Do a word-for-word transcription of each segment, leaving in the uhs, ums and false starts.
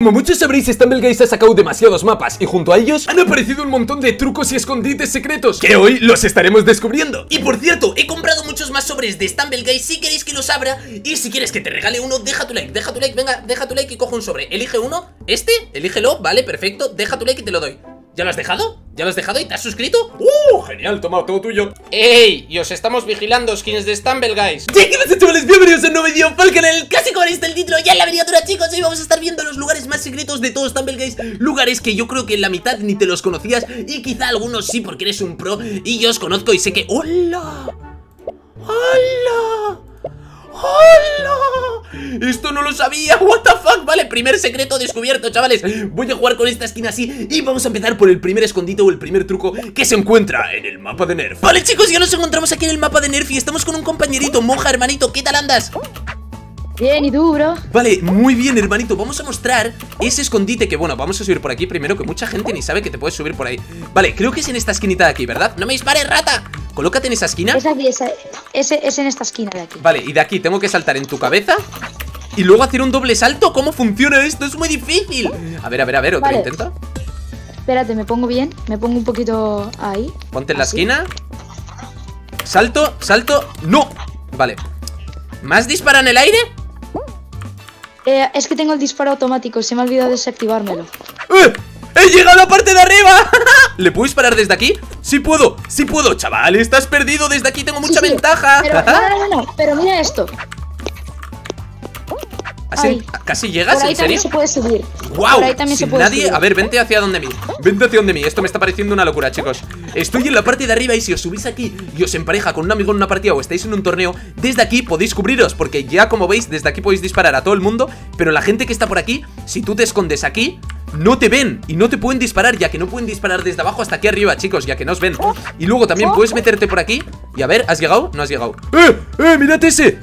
Como muchos sabréis, StumbleGuys ha sacado demasiados mapas y junto a ellos han aparecido un montón de trucos y escondites secretos que hoy los estaremos descubriendo. Y por cierto, he comprado muchos más sobres de StumbleGuys si queréis que los abra. Y si quieres que te regale uno, deja tu like, deja tu like, venga, deja tu like y cojo un sobre. Elige uno, este, elígelo, vale, perfecto, deja tu like y te lo doy. ¿Ya lo has dejado? ¿Ya lo has dejado y te has suscrito? ¡Uh! Genial, toma, todo tuyo. ¡Ey! Y os estamos vigilando, skins de StumbleGuys. ¡Ya que pasa, chavales! Bienvenidos a un nuevo vídeo para el canal. Casi como veréis el título ya en la miniatura, chicos. Hoy vamos a estar viendo los lugares más secretos de todos StumbleGuys. Lugares que yo creo que en la mitad ni te los conocías y quizá algunos sí porque eres un pro. Y yo os conozco y sé que... ¡Hola! ¡Hola! ¡Hola! Esto no lo sabía, what the fuck. Vale, primer secreto descubierto, chavales. Voy a jugar con esta skin así y vamos a empezar por el primer escondite o el primer truco que se encuentra en el mapa de Nerf. Vale, chicos, ya nos encontramos aquí en el mapa de Nerf y estamos con un compañerito. Moja, hermanito, ¿qué tal andas? Bien, ¿y tú, bro? Vale, muy bien, hermanito. Vamos a mostrar ese escondite que, bueno, vamos a subir por aquí primero, que mucha gente ni sabe que te puedes subir por ahí. Vale, creo que es en esta esquinita de aquí, ¿verdad? ¡No me dispares, rata! Colócate en esa esquina. Es aquí, esa, ese, es en esta esquina de aquí. Vale, y de aquí tengo que saltar en tu cabeza y luego hacer un doble salto. ¿Cómo funciona esto? Es muy difícil. A ver, a ver, a ver, otro Vale. intento. Espérate, me pongo bien. Me pongo un poquito ahí. Ponte en la Así. esquina. Salto, salto. ¡No! Vale. ¿Más dispara en el aire? Eh, es que tengo el disparo automático. Se me ha olvidado desactivármelo. ¡Eh! ¡He llegado a la parte de arriba! ¿Le puedo disparar desde aquí? ¡Sí puedo! ¡Sí puedo, chaval! ¡Estás perdido! Desde aquí tengo mucha Sí, sí, ventaja. Pero, no, no, no, no, pero mira esto. ¿Así- ahí. ¿Casi llegas? Por ahí ¿En también serio? se puede subir. ¡Wow! Por ahí también Sin se puede nadie... subir. A ver, vente hacia donde mí. Vente hacia donde mí. Esto me está pareciendo una locura, chicos. Estoy en la parte de arriba y si os subís aquí y os empareja con un amigo en una partida o estáis en un torneo, desde aquí podéis cubriros, porque ya como veis, desde aquí podéis disparar a todo el mundo. Pero la gente que está por aquí, si tú te escondes aquí, no te ven y no te pueden disparar, ya que no pueden disparar desde abajo hasta aquí arriba, chicos, ya que no os ven. Y luego también puedes meterte por aquí. Y a ver, ¿has llegado? No has llegado. ¡Eh! ¡Eh! ¡Mirad ese!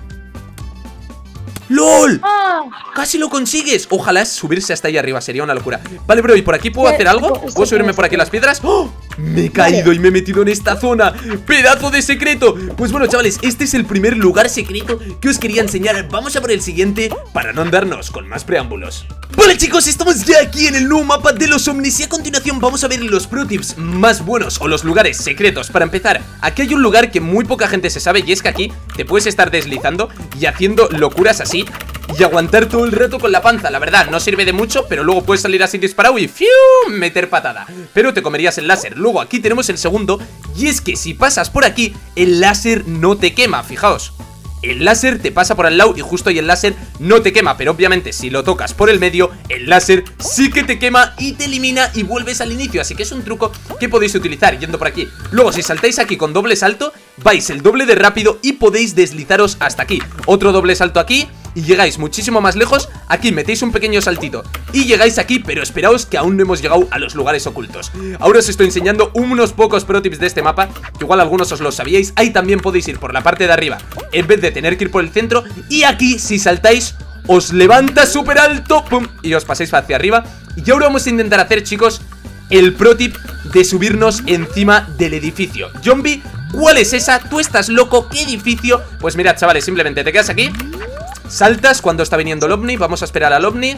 ¡Lol! ¡Ah! ¡Casi lo consigues! Ojalá subirse hasta ahí arriba, sería una locura. Vale, bro, ¿y por aquí puedo Sí, hacer algo? esto- ¿Puedo subirme por aquí las piedras? ¡Oh! Me he caído Vale. y me he metido en esta zona. ¡Pedazo de secreto! Pues bueno, chavales, este es el primer lugar secreto que os quería enseñar. Vamos a por el siguiente para no andarnos con más preámbulos. Vale, chicos, estamos ya aquí en el nuevo mapa de los ovnis y a continuación vamos a ver los pro tips más buenos o los lugares secretos. Para empezar, aquí hay un lugar que muy poca gente se sabe y es que aquí te puedes estar deslizando y haciendo locuras así y aguantar todo el rato con la panza. La verdad, no sirve de mucho, pero luego puedes salir así disparado y ¡fiu! Meter patada. Pero te comerías el láser. Luego aquí tenemos el segundo y es que si pasas por aquí, el láser no te quema, fijaos. El láser te pasa por al lado y justo ahí el láser no te quema, pero obviamente si lo tocas por el medio, el láser sí que te quema y te elimina y vuelves al inicio. Así que es un truco que podéis utilizar yendo por aquí. Luego si saltáis aquí con doble salto, vais el doble de rápido y podéis deslizaros hasta aquí. Otro doble salto aquí y llegáis muchísimo más lejos. Aquí metéis un pequeño saltito y llegáis aquí, pero esperaos que aún no hemos llegado a los lugares ocultos. Ahora os estoy enseñando unos pocos pro tips de este mapa, que igual algunos os lo sabíais. Ahí también podéis ir por la parte de arriba en vez de tener que ir por el centro. Y aquí si saltáis os levanta súper alto, pum, y os pasáis hacia arriba. Y ahora vamos a intentar hacer, chicos, el pro tip de subirnos encima del edificio. Zombie, ¿cuál es esa? ¿Tú estás loco? ¿Qué edificio? Pues mirad, chavales, simplemente te quedas aquí, saltas cuando está viniendo el ovni. Vamos a esperar al ovni.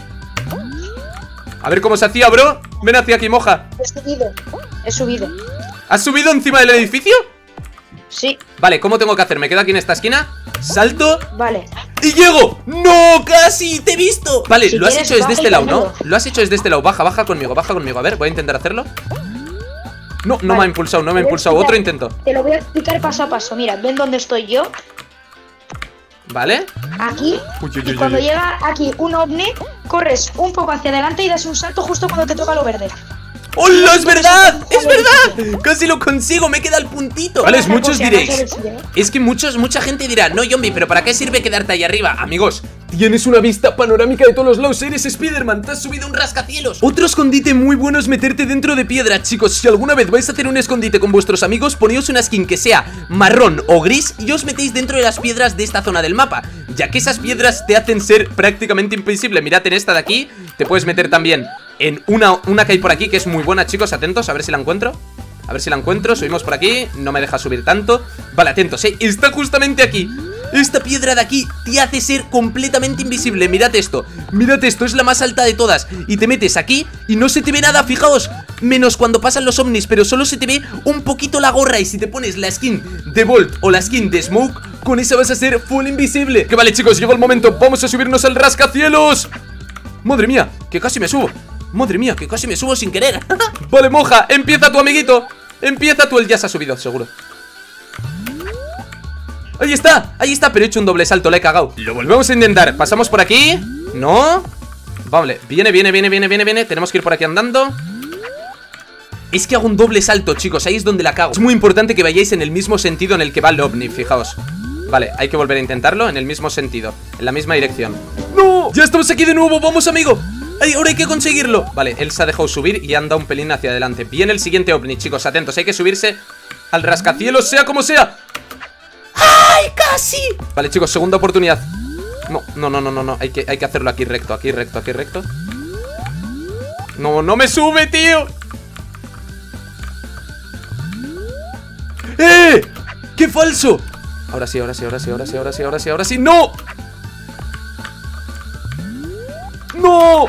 A ver cómo se hacía, bro. Ven hacia aquí, Moja. He subido. He subido. ¿Has subido encima del edificio? Sí, Vale, ¿cómo tengo que hacer? Me quedo aquí en esta esquina, salto vale. y llego. ¡No! ¡Casi! ¡Te he visto! Vale, Si lo has quieres, hecho desde baja este y lado, ¿no? conmigo. Lo has hecho desde este lado. Baja, baja conmigo, baja conmigo. A ver, voy a intentar hacerlo. No, no Vale. me ha impulsado, no me ha Te voy a impulsado. Otro explicar- intento. Te lo voy a explicar paso a paso. Mira, ven dónde estoy yo. ¿Vale? Aquí. Uy, uy, Y uy, cuando uy. llega aquí un ovni, corres un poco hacia adelante y das un salto justo cuando te toca lo verde. ¡Hola! ¡Es verdad! ¡Es verdad! ¡Casi lo consigo! ¡Me queda el puntito! Vale, Otra muchos cosa, no diréis. sabes si, ¿eh? Es que muchos, mucha gente dirá, no, Zombie, pero ¿para qué sirve quedarte ahí arriba? Amigos, Tienes una vista panorámica de todos los lados. Eres Spiderman. te has subido un rascacielos. Otro escondite muy bueno es meterte dentro de piedra, chicos. Si alguna vez vais a hacer un escondite con vuestros amigos, poneos una skin que sea marrón o gris y os metéis dentro de las piedras de esta zona del mapa, ya que esas piedras te hacen ser prácticamente invisible. Mirad en esta de aquí, te puedes meter también en una, una que hay por aquí que es muy buena, chicos, atentos, a ver si la encuentro. A ver si la encuentro, subimos por aquí, no me deja subir tanto. Vale, atentos, eh, está justamente aquí. Esta piedra de aquí te hace ser completamente invisible. Mirad esto, mirad esto, es la más alta de todas. Y te metes aquí y no se te ve nada, fijaos. Menos cuando pasan los ovnis, pero solo se te ve un poquito la gorra. Y si te pones la skin de Bolt o la skin de Smoke, con esa vas a ser full invisible. Que vale, chicos, llegó el momento, vamos a subirnos al rascacielos. Madre mía, que casi me subo. Madre mía, que casi me subo sin querer. Vale, moja, empieza tu amiguito. Empieza tú, él ya se ha subido, seguro. Ahí está, ahí está, pero he hecho un doble salto, le he cagado. Lo volvemos a intentar, pasamos por aquí. No. Vale, viene, viene, viene, viene, viene, viene. Tenemos que ir por aquí andando. Es que hago un doble salto, chicos, ahí es donde la cago. Es muy importante que vayáis en el mismo sentido en el que va el ovni, fijaos. Vale, hay que volver a intentarlo en el mismo sentido, en la misma dirección. ¡No! ¡Ya estamos aquí de nuevo! ¡Vamos, amigo! ¡Ay, ahora hay que conseguirlo! Vale, él se ha dejado subir y anda un pelín hacia adelante. Viene el siguiente ovni, chicos, atentos. Hay que subirse al rascacielos, sea como sea. ¡Ay, casi! Vale, chicos, segunda oportunidad. No, no, no, no, no, no. Hay que, hay que hacerlo aquí recto, aquí recto, aquí recto. No, no me sube, tío. ¡Eh! ¡Qué falso! Ahora sí, ahora sí, ahora sí, ahora sí, ahora sí, ahora sí, ahora sí. ¡No! ¡No!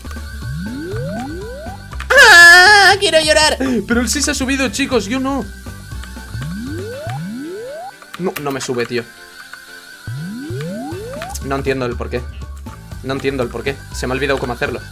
¡Ah! ¡Quiero llorar! Pero él sí se ha subido, chicos, yo no. No, no me sube, tío. No entiendo el porqué. No entiendo el porqué. Se me ha olvidado cómo hacerlo.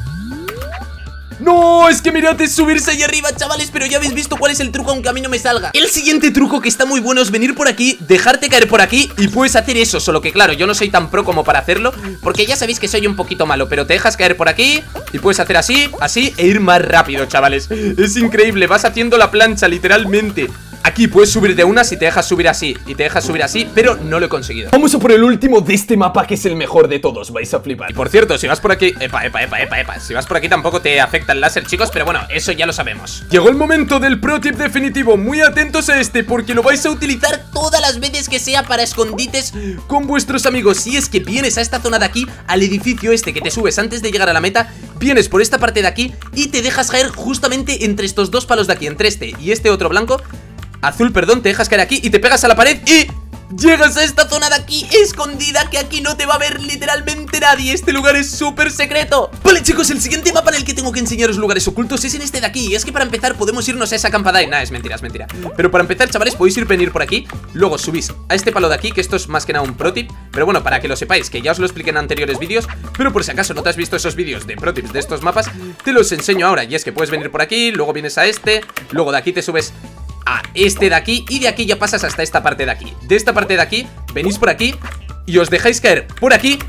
¡No! Es que mirad, es subirse ahí arriba, chavales. Pero ya habéis visto cuál es el truco, aunque a mí no me salga. El siguiente truco que está muy bueno es venir por aquí, dejarte caer por aquí y puedes hacer eso. Solo que claro, yo no soy tan pro como para hacerlo, porque ya sabéis que soy un poquito malo. Pero te dejas caer por aquí y puedes hacer así, así e ir más rápido, chavales. Es increíble, vas haciendo la plancha, literalmente. Aquí puedes subir de una si te dejas subir así y te dejas subir así, pero no lo he conseguido. Vamos a por el último de este mapa, que es el mejor de todos, vais a flipar. Y por cierto, si vas por aquí... Epa, epa, epa, epa, epa. Si vas por aquí tampoco te afecta el láser, chicos, pero bueno, eso ya lo sabemos. Llegó el momento del pro tip definitivo. Muy atentos a este, porque lo vais a utilizar Todas las veces que sea para escondites con vuestros amigos. Si es que vienes a esta zona de aquí, al edificio este que te subes antes de llegar a la meta, vienes por esta parte de aquí y te dejas caer justamente entre estos dos palos de aquí, entre este y este otro blanco. Azul, perdón, te dejas caer aquí y te pegas a la pared y llegas a esta zona de aquí escondida, que aquí no te va a ver literalmente nadie. Este lugar es súper secreto. Vale, chicos, el siguiente mapa en el que tengo que enseñaros lugares ocultos es en este de aquí. Y es que para empezar podemos irnos a esa acampada. Y nada, es mentira, es mentira. Pero para empezar, chavales, podéis ir venir por aquí. Luego subís a este palo de aquí, que esto es más que nada un pro tip. Pero bueno, para que lo sepáis, que ya os lo expliqué en anteriores vídeos. Pero por si acaso no te has visto esos vídeos de pro tips de estos mapas, te los enseño ahora. Y es que puedes venir por aquí, luego vienes a este, luego de aquí te subes a este de aquí y de aquí ya pasas hasta esta parte de aquí. De esta parte de aquí, venís por aquí y os dejáis caer por aquí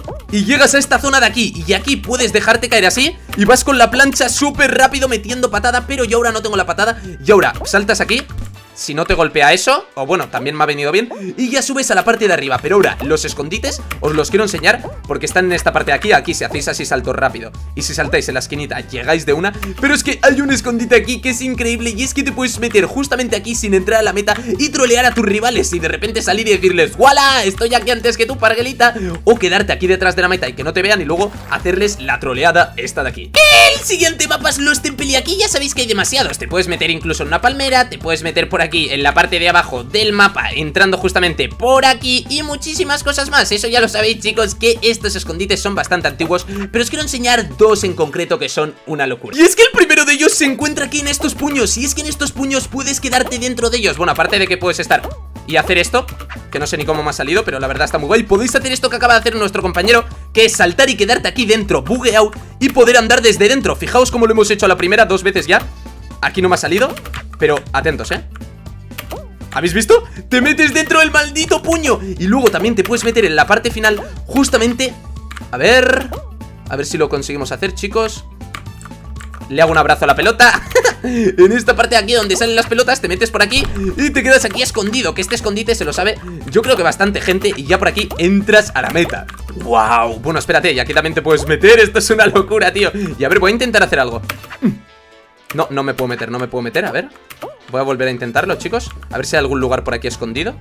y llegas a esta zona de aquí. Y aquí puedes dejarte caer así y vas con la plancha súper rápido metiendo patada. Pero yo ahora no tengo la patada. Y ahora saltas aquí, si no te golpea eso, o bueno, también me ha venido bien, y ya subes a la parte de arriba. Pero ahora, los escondites os los quiero enseñar porque están en esta parte de aquí. Aquí si hacéis así salto rápido y si saltáis en la esquinita llegáis de una. Pero es que hay un escondite aquí que es increíble, y es que te puedes meter justamente aquí sin entrar a la meta y trolear a tus rivales y de repente salir y decirles ¡Wala! Estoy aquí antes que tú, parguelita. O quedarte aquí detrás de la meta y que no te vean y luego hacerles la troleada esta de aquí. El siguiente mapa es los Temple, y aquí ya sabéis que hay demasiados. Te puedes meter incluso en una palmera, te puedes meter por aquí en la parte de abajo del mapa, entrando justamente por aquí, y muchísimas cosas más. Eso ya lo sabéis, chicos, que estos escondites son bastante antiguos, pero os quiero enseñar dos en concreto que son una locura. Y es que el primero de ellos se encuentra aquí en estos puños, y es que en estos puños puedes quedarte dentro de ellos. Bueno, aparte de que puedes estar y hacer esto, que no sé ni cómo me ha salido, pero la verdad está muy guay. Podéis hacer esto que acaba de hacer nuestro compañero, que es saltar y quedarte aquí dentro, bugueado, y poder andar desde dentro. Fijaos cómo lo hemos hecho a la primera dos veces ya. Aquí no me ha salido, pero atentos, ¿eh? ¿Habéis visto? Te metes dentro del maldito puño. Y luego también te puedes meter en la parte final, justamente. A ver, a ver si lo conseguimos hacer, chicos. Le hago un abrazo a la pelota. En esta parte de aquí donde salen las pelotas, te metes por aquí y te quedas aquí escondido. Que este escondite se lo sabe, yo creo que bastante gente. Y ya por aquí entras a la meta. ¡Wow! Bueno, espérate, y aquí también te puedes meter. Esto es una locura, tío. Y a ver, voy a intentar hacer algo. No, no me puedo meter, no me puedo meter, a ver. Voy a volver a intentarlo, chicos. A ver si hay algún lugar por aquí escondido.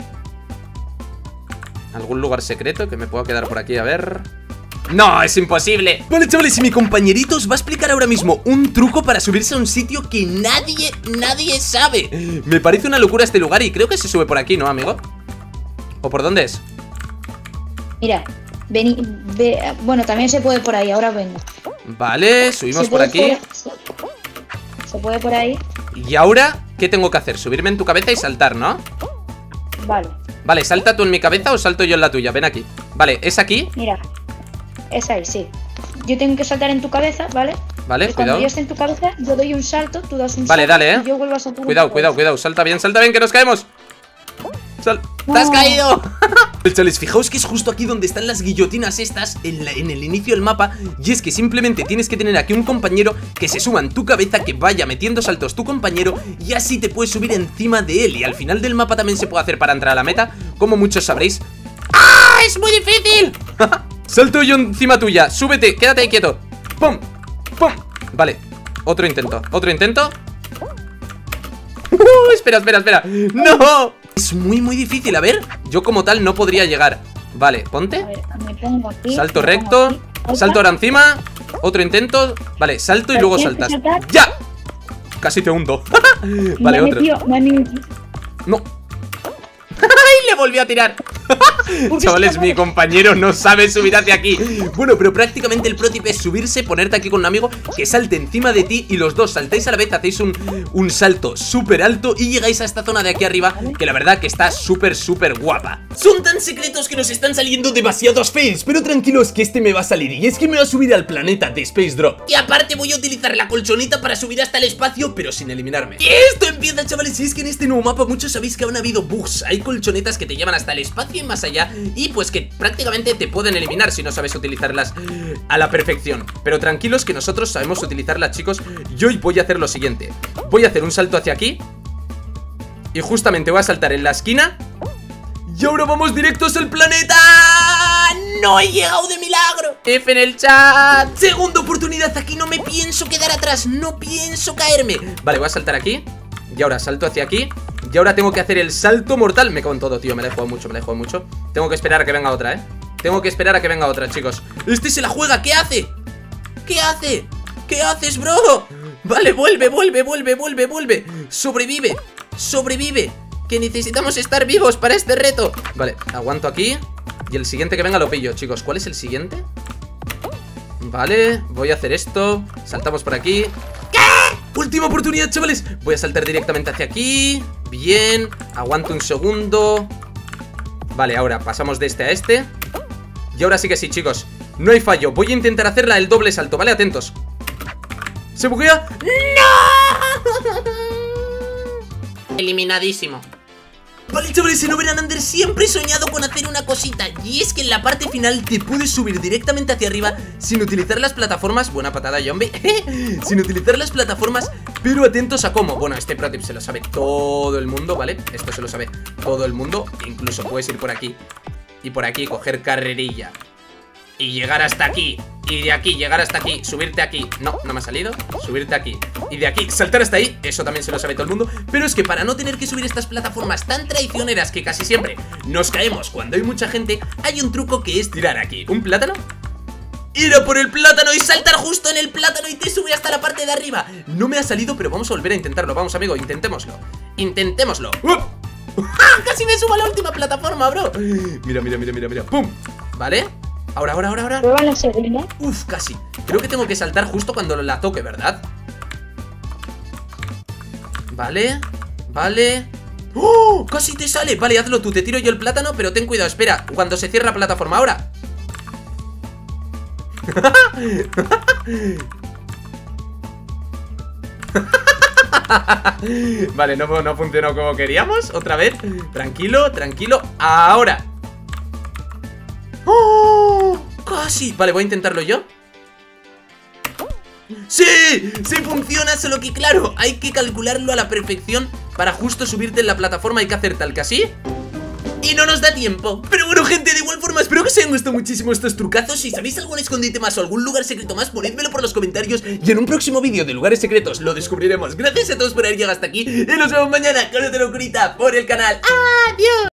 Algún lugar secreto que me pueda quedar por aquí, a ver. ¡No, es imposible! Vale, chavales, y mi compañerito os va a explicar ahora mismo un truco para subirse a un sitio que nadie, nadie sabe. Me parece una locura este lugar y creo que se sube por aquí, ¿no, amigo? ¿O por dónde es? Mira, vení, ve, bueno, también se puede por ahí, ahora vengo. Vale, subimos por aquí. Por, se puede por ahí. Y ahora, ¿qué tengo que hacer? Subirme en tu cabeza y saltar, ¿no? Vale. Vale, ¿salta tú en mi cabeza o salto yo en la tuya? Ven aquí. Vale, ¿es aquí? Mira, es ahí, sí. Yo tengo que saltar en tu cabeza, ¿vale? Vale, y cuidado. Cuando yo esté en tu cabeza, yo doy un salto, tú das un vale, salto. Vale, dale, eh. Y yo vuelvo a saltar. Cuidado, cuidado, cuidado. Salta bien, salta bien, que nos caemos. Sal... No. ¡Te has caído! Chavales, fijaos que es justo aquí donde están las guillotinas estas en, la, en el inicio del mapa. Y es que simplemente tienes que tener aquí un compañero que se suba en tu cabeza, que vaya metiendo saltos tu compañero, y así te puedes subir encima de él. Y al final del mapa también se puede hacer para entrar a la meta, como muchos sabréis. ¡Ah! ¡Es muy difícil! Salto yo encima tuya, súbete, quédate ahí quieto. ¡Pum! ¡Pum! Vale, otro intento, otro intento. uh, Espera, espera, espera. ¡No! Es muy muy difícil, a ver. Yo como tal no podría llegar. Vale, ponte. A ver, me pongo aquí, salto me recto, pongo aquí. salto ahora encima. Otro intento. Vale, salto y luego saltas. ¡Ya! Casi te hundo. Vale, me otro. metió, me metió. No. ¡Ay! Le volví a tirar. Chavales, mi compañero no sabe subir hacia aquí. Bueno, pero prácticamente el pro tip es subirse, ponerte aquí con un amigo que salte encima de ti y los dos saltáis a la vez, hacéis un, un salto súper alto y llegáis a esta zona de aquí arriba, que la verdad que está súper, súper guapa. Son tan secretos que nos están saliendo demasiados fails, pero tranquilos que este me va a salir, y es que me va a subir al planeta de Space Drop. Y aparte voy a utilizar la colchoneta para subir hasta el espacio, pero sin eliminarme. Y esto empieza, chavales, y es que en este nuevo mapa muchos sabéis que han habido bugs. Hay colchonetas que te llevan hasta el espacio y más allá, y pues que prácticamente te pueden eliminar si no sabes utilizarlas a la perfección. Pero tranquilos que nosotros sabemos utilizarlas, chicos. Yo hoy voy a hacer lo siguiente. Voy a hacer un salto hacia aquí y justamente voy a saltar en la esquina. Y ahora vamos directos al planeta. ¡No he llegado de milagro! F en el chat. Segunda oportunidad, aquí no me pienso quedar atrás. No pienso caerme. Vale, voy a saltar aquí. Y ahora salto hacia aquí. Y ahora tengo que hacer el salto mortal. Me cago en todo, tío, me la he jugado mucho, me la he jugado mucho. Tengo que esperar a que venga otra, eh Tengo que esperar a que venga otra, chicos. Este se la juega, ¿qué hace? ¿Qué hace? ¿Qué haces, bro? Vale, vuelve, vuelve, vuelve, vuelve, vuelve. Sobrevive, sobrevive, que necesitamos estar vivos para este reto. Vale, aguanto aquí. Y el siguiente que venga lo pillo, chicos. ¿Cuál es el siguiente? Vale, voy a hacer esto. Saltamos por aquí. Última oportunidad, chavales. Voy a saltar directamente hacia aquí. Bien, aguanto un segundo. Vale, ahora pasamos de este a este. Y ahora sí que sí, chicos. No hay fallo, voy a intentar hacerla el doble salto, ¿vale? Atentos. ¿Se buguea? ¡No! Eliminadísimo. Vale, chavales, en Over and Under siempre he soñado con hacer una cosita, y es que en la parte final te puedes subir directamente hacia arriba sin utilizar las plataformas. Buena patada, Yombi. Sin utilizar las plataformas, pero atentos a cómo. Bueno, este pro tip se lo sabe todo el mundo, ¿vale? Esto se lo sabe todo el mundo. Incluso puedes ir por aquí y por aquí, coger carrerilla y llegar hasta aquí. Y de aquí, llegar hasta aquí, subirte aquí. No, no me ha salido. Subirte aquí y de aquí, saltar hasta ahí. Eso también se lo sabe todo el mundo. Pero es que para no tener que subir estas plataformas tan traicioneras que casi siempre nos caemos cuando hay mucha gente, hay un truco que es tirar aquí un plátano, ir a por el plátano y saltar justo en el plátano y te sube hasta la parte de arriba. No me ha salido, pero vamos a volver a intentarlo. Vamos, amigo, intentémoslo. Intentémoslo. ¡Uh! Casi me subo a la última plataforma, bro. Mira, mira, mira, mira, mira. ¡Pum! ¿Vale? Ahora, ahora, ahora, ahora. Prueba la segunda. Uf, casi. Creo que tengo que saltar justo cuando la toque, ¿verdad? Vale, vale. ¡Oh! Casi te sale. Vale, hazlo tú, te tiro yo el plátano, pero ten cuidado, espera. Cuando se cierra la plataforma, ahora. Vale, no, no funcionó como queríamos. Otra vez, tranquilo, tranquilo. Ahora. ¡Oh! Casi. Vale, voy a intentarlo yo. ¡Sí! ¡Sí funciona! Solo que claro, hay que calcularlo a la perfección. Para justo subirte en la plataforma hay que hacer tal que así. Y no nos da tiempo. Pero bueno, gente, de igual forma espero que os hayan gustado muchísimo estos trucazos. Si sabéis algún escondite más o algún lugar secreto más, ponedmelo por los comentarios, y en un próximo vídeo de lugares secretos lo descubriremos. Gracias a todos por haber llegado hasta aquí, y nos vemos mañana con otra locurita por el canal. ¡Adiós!